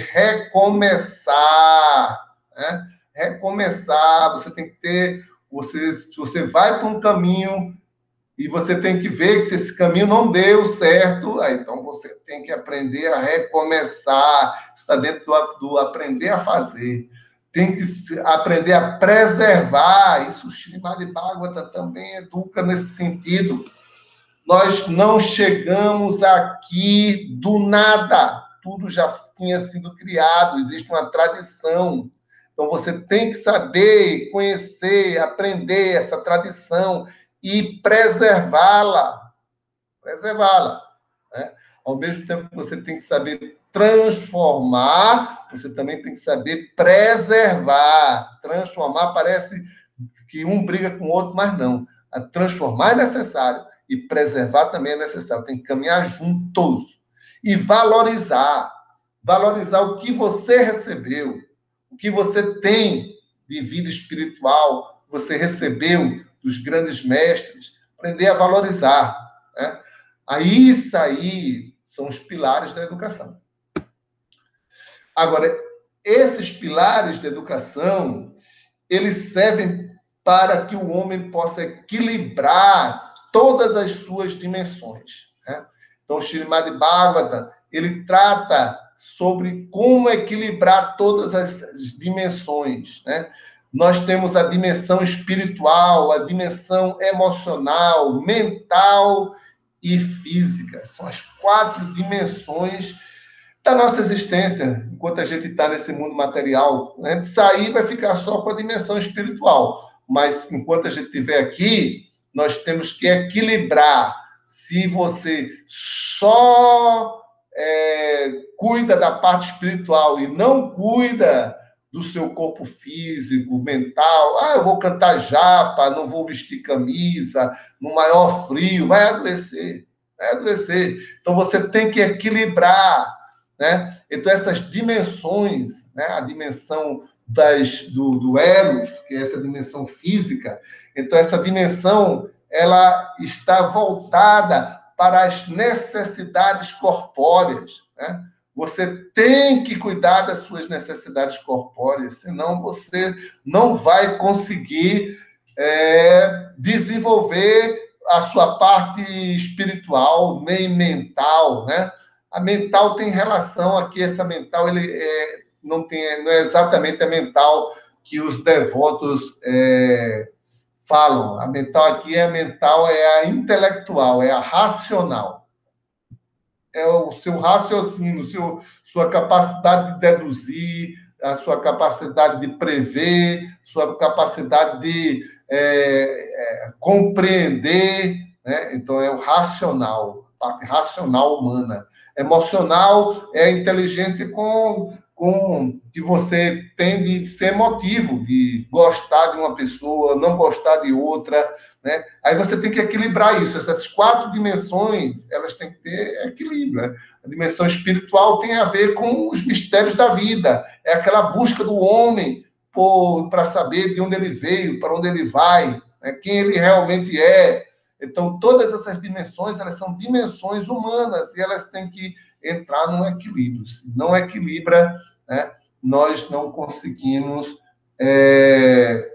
recomeçar, né? Recomeçar, você tem que ter, você, se você vai para um caminho e você tem que ver que se esse caminho não deu certo, aí, então você tem que aprender a recomeçar. Está dentro do, do aprender a fazer. Tem que aprender a preservar. Isso o Srimad Bhagavatam também educa nesse sentido. Nós não chegamos aqui do nada. Tudo já tinha sido criado. Existe uma tradição. Então você tem que saber, conhecer, aprender essa tradição e preservá-la, preservá-la, né? Ao mesmo tempo que você tem que saber transformar, você também tem que saber preservar. Transformar parece que um briga com o outro, mas não. A transformar é necessário e preservar também é necessário. Tem que caminhar juntos e valorizar, valorizar o que você recebeu, o que você tem de vida espiritual, você recebeu dos grandes mestres, aprender a valorizar, né? Aí, isso aí são os pilares da educação. Agora, esses pilares da educação, eles servem para que o homem possa equilibrar todas as suas dimensões, né? Então, o Srimad Bhagavatam, ele trata sobre como equilibrar todas as dimensões, né? Nós temos a dimensão espiritual, a dimensão emocional, mental e física. São as quatro dimensões da nossa existência, enquanto a gente está nesse mundo material. A gente sair vai ficar só com a dimensão espiritual, mas enquanto a gente estiver aqui, nós temos que equilibrar. Se você só é, cuida da parte espiritual e não cuida do seu corpo físico, mental, ah, eu vou cantar japa, não vou vestir camisa, no maior frio, vai adoecer, vai adoecer. Então, você tem que equilibrar, né? Então, essas dimensões, né? A dimensão das, do, do Eros, que é essa dimensão física, então, essa dimensão, ela está voltada para as necessidades corpóreas, né? Você tem que cuidar das suas necessidades corpóreas, senão você não vai conseguir é, desenvolver a sua parte espiritual, nem mental, né? A mental tem relação aqui, essa mental ele é, não, tem, não é exatamente a mental que os devotos é, falam. A mental aqui é a mental, é a intelectual, é a racional. É o seu raciocínio, seu, sua capacidade de deduzir, a sua capacidade de prever, sua capacidade de é, é, compreender, né? Então, é o racional, a parte racional humana. Emocional é a inteligência com, com que você tem de ser emotivo, de gostar de uma pessoa, não gostar de outra, né? Aí você tem que equilibrar isso. Essas quatro dimensões, elas têm que ter equilíbrio, né? A dimensão espiritual tem a ver com os mistérios da vida. É aquela busca do homem para saber de onde ele veio, para onde ele vai, né? Quem ele realmente é. Então, todas essas dimensões, elas são dimensões humanas e elas têm que entrar num equilíbrio. Se não equilibra, né, nós não conseguimos é,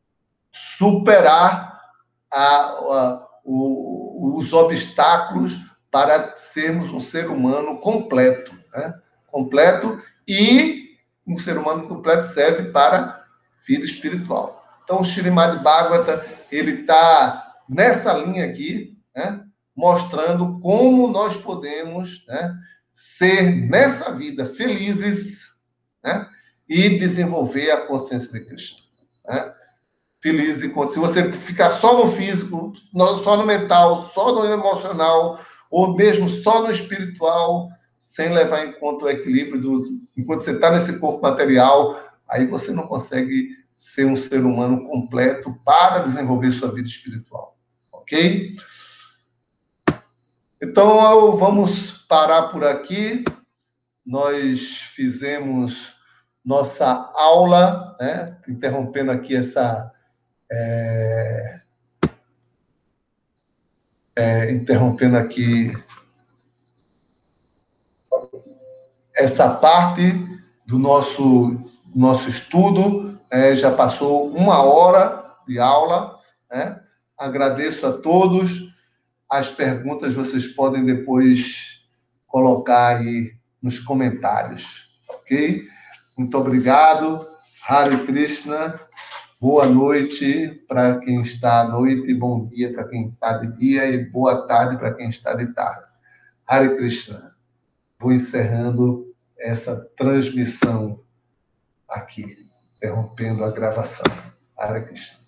superar A, a, o, os obstáculos para sermos um ser humano completo, né? Completo, e um ser humano completo serve para vida espiritual. Então, o Srimad Bhagavatam, ele está nessa linha aqui, né? Mostrando como nós podemos, né, ser, nessa vida, felizes, né? E desenvolver a consciência de Krishna, né? Feliz e se você ficar só no físico, só no mental, só no emocional, ou mesmo só no espiritual, sem levar em conta o equilíbrio do, enquanto você está nesse corpo material, aí você não consegue ser um ser humano completo para desenvolver sua vida espiritual, ok? Então, vamos parar por aqui. Nós fizemos nossa aula, né? Interrompendo aqui essa É, é, interrompendo aqui essa parte do nosso, nosso estudo, é, já passou uma hora de aula, né? Agradeço a todos. As perguntas vocês podem depois colocar aí nos comentários, ok? Muito obrigado. Hare Krishna. Boa noite para quem está à noite, bom dia para quem está de dia e boa tarde para quem está de tarde. Hare Krishna. Vou encerrando essa transmissão aqui, interrompendo a gravação. Hare Krishna.